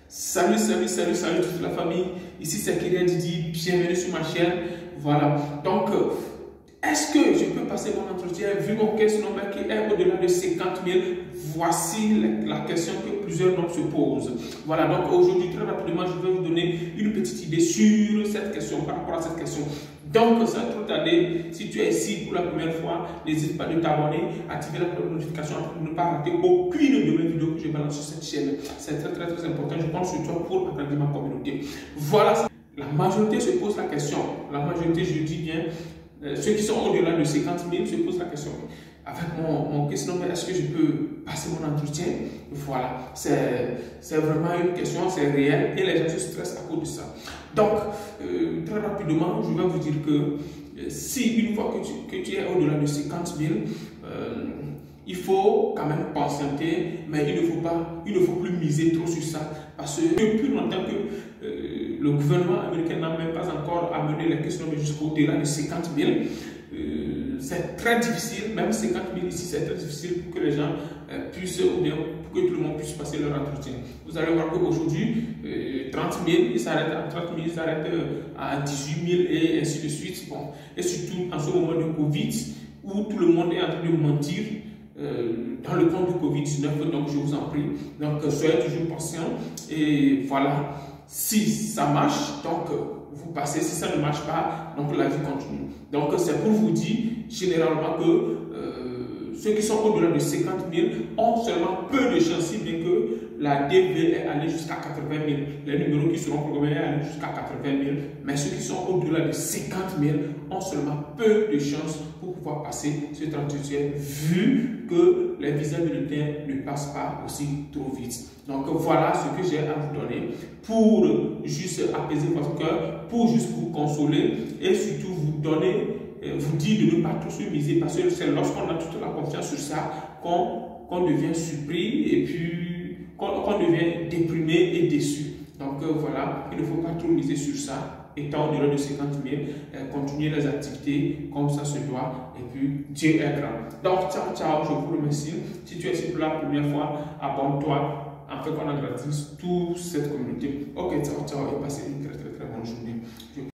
Salut toute la famille, ici c'est Kylian Didi, bienvenue sur ma chaîne. Voilà, donc est-ce que je peux passer mon entretien vu mon caisse number qui est au-delà de 50 000? Voici la question que plusieurs d'entre se posent. Voilà, donc aujourd'hui très rapidement je vais vous donner une petite idée sur cette question, par rapport à cette question. Donc sans trop tarder, si tu es ici pour la première fois, n'hésite pas de t'abonner, activer la cloche de notification pour ne pas rater aucune de mes vidéos que je balance sur cette chaîne. C'est très important, je pense sur toi pour agrandir ma communauté. Voilà, la majorité se pose la question, la majorité je dis bien, ceux qui sont au-delà de 50 000 se posent la question. Avec mon question, est-ce que je peux passer mon entretien? Voilà, c'est vraiment une question, c'est réel et les gens se stressent à cause de ça. Donc, très rapidement, je vais vous dire que si une fois que tu es au-delà de 50 000, il faut quand même patienter, mais il ne faut plus miser trop sur ça, parce que depuis longtemps que le gouvernement américain n'a même pas encore amené les questions jusqu'au-delà de 50 000, c'est très difficile, même 50 000 ici, c'est très difficile pour que les gens puissent, ou bien pour que tout le monde puisse passer leur entretien. Vous allez voir qu'aujourd'hui, 30 000, ils s'arrêtent à 30 000, ils s'arrêtent à 18 000 et ainsi de suite. Bon. Et surtout en ce moment de Covid, où tout le monde est en train de mentir dans le compte du Covid-19, donc je vous en prie. Donc soyez toujours patients et voilà, si ça marche, donc vous passez, si ça ne marche pas, donc la vie continue. Donc c'est pour vous dire généralement que ceux qui sont au-delà de 50 000 ont seulement peu de chances, si bien que la DV est allée jusqu'à 80 000. Les numéros qui seront programmés sont allés jusqu'à 80 000. Mais ceux qui sont au-delà de 50 000 ont seulement peu de chances pour pouvoir passer cet entretien, vu que les visas bulletins ne passent pas aussi trop vite. Donc voilà ce que j'ai à vous donner pour juste apaiser votre cœur, pour juste vous consoler et surtout vous donner, vous dire de ne pas trop se miser, parce que c'est lorsqu'on a toute la confiance sur ça qu'on devient surpris et puis qu'on devient déprimé et déçu. Donc voilà, il ne faut pas trop miser sur ça. Étant au-delà de 50 000, continuez les activités comme ça se doit, et puis Dieu est grand. Donc ciao, je vous remercie. Si tu es ici pour la première fois, abonne-toi afin qu'on agrandisse toute cette communauté. Ok, ciao et passez une très bonne journée.